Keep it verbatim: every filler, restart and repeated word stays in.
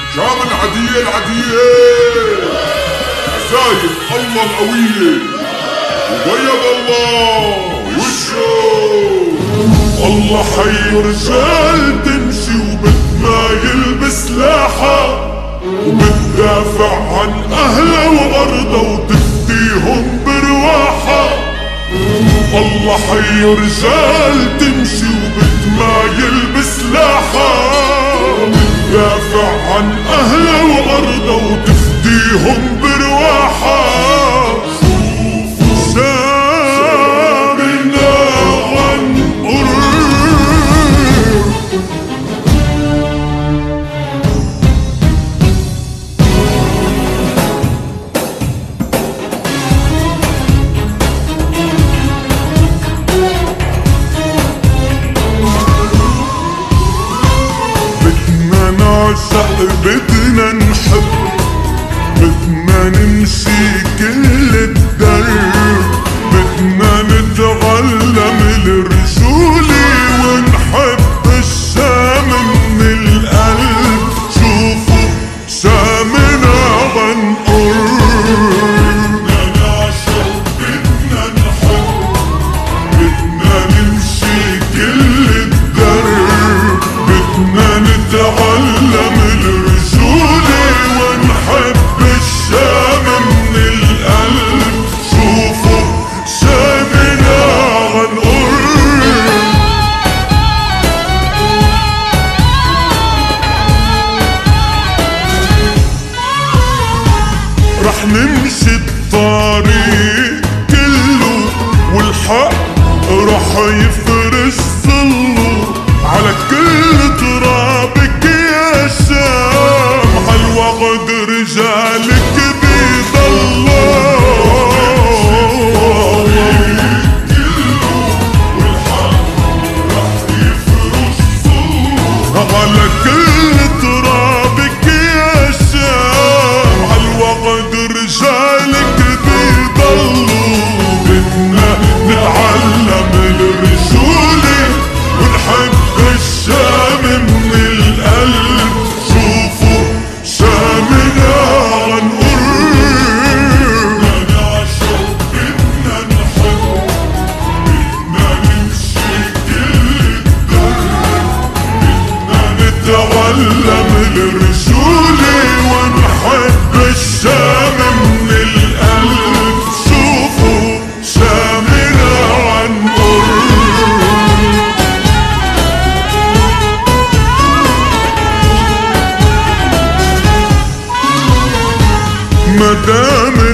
جام العدية العدية عزايم الله القوية وبيض الله وشه. الله حي رجال تمشي وبدنا يلبس لاحة وبتدافع عن أهلها وأرضها وتفديهم برواحة. الله حي رجال تمشي وبدنا يلبس لاحة وبتدافع عن أهلها وأرضها وتفديهم برواحة. بدنا نحب بدنا نمشي كل الدرب بدنا نتعلم الرجولة ونحب الشام من القلب. شوفوا شامنا غنقر بدنا نعشق بدنا نحب بدنا نمشي كل الدرب بدنا نتعلم الرجولة ونحب الشام من القلب. شوفوا شامنا غنقر رح نمشي الطريق كله والحق رح يفرش ظله على كل ترابك يا شام. عالوعد رجالك بيضلوا على كل ترابك يا شام. عالوعد رجالك بيضلوا بدنا نتعلم الرجولة ونحب الشام من القلب. شوفوا شامنا غنقر بدنا نعشق بدنا نحب بدنا نمشي كل الدرب بدنا نتعلم الرجولة ونحب الشام من القلب. شوفوا شامنا غنقر مدام